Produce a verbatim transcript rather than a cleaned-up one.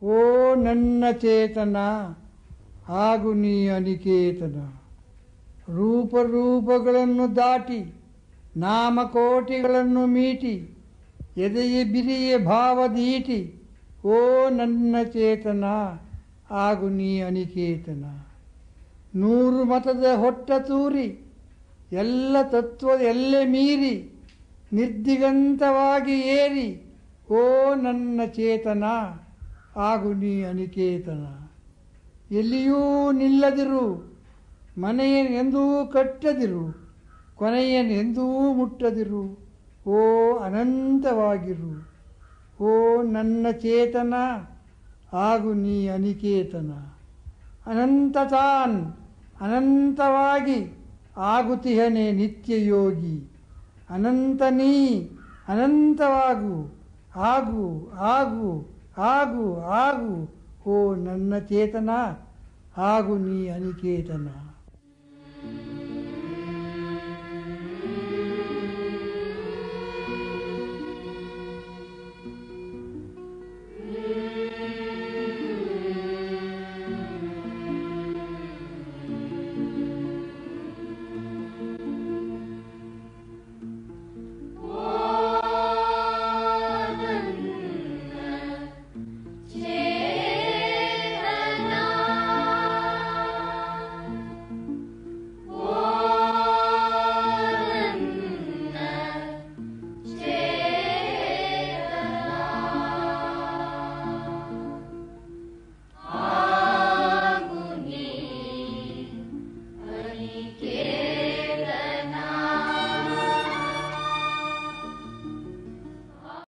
ಓ ನನ್ನ ಚೇತನ ಹಾಗೂ ನೀ ಅನಿಕೇತನ. ರೂಪರೂಪಗಳನ್ನು ದಾಟಿ ನಾಮಕೋಟಿಗಳನ್ನು ಮೀಟಿ ಎದೆಯ ಬಿರಿಯ ಭಾವದೀಟಿ ಓ ನನ್ನ ಚೇತನ ಹಾಗೂ ನೀ ಅನಿಕೇತನ. ನೂರು ಮತದ ಹೊಟ್ಟ ತೂರಿ ಎಲ್ಲ ತತ್ವದ ಎಲ್ಲೆ ಮೀರಿ ನಿರ್ದಿಗಂತವಾಗಿ ಏರಿ ಓ ನನ್ನ ಚೇತನ ಹಾಗೂ ನೀ ಅನಿಕೇತನ. ಎಲ್ಲಿಯೂ ನಿಲ್ಲದಿರು, ಮನೆಯನೆಂದೂ ಕಟ್ಟದಿರು, ಕೊನೆಯನೆಂದೂ ಮುಟ್ಟದಿರು, ಓ ಅನಂತವಾಗಿರು. ಓ ನನ್ನ ಚೇತನ ಹಾಗೂ ನೀ ಅನಿಕೇತನ. ಅನಂತ ತಾನ್ ಅನಂತವಾಗಿ ಆಗುತ್ತಿಹನೆ ನಿತ್ಯ ಯೋಗಿ. ಅನಂತ ನೀ ಅನಂತವಾಗು, ಆಗು ಆಗು ಆಗು ಆಗು ಓ ನನ್ನ ಚೇತನ ಹಾಗೂ ನೀ ಅನಿಕೇತನ.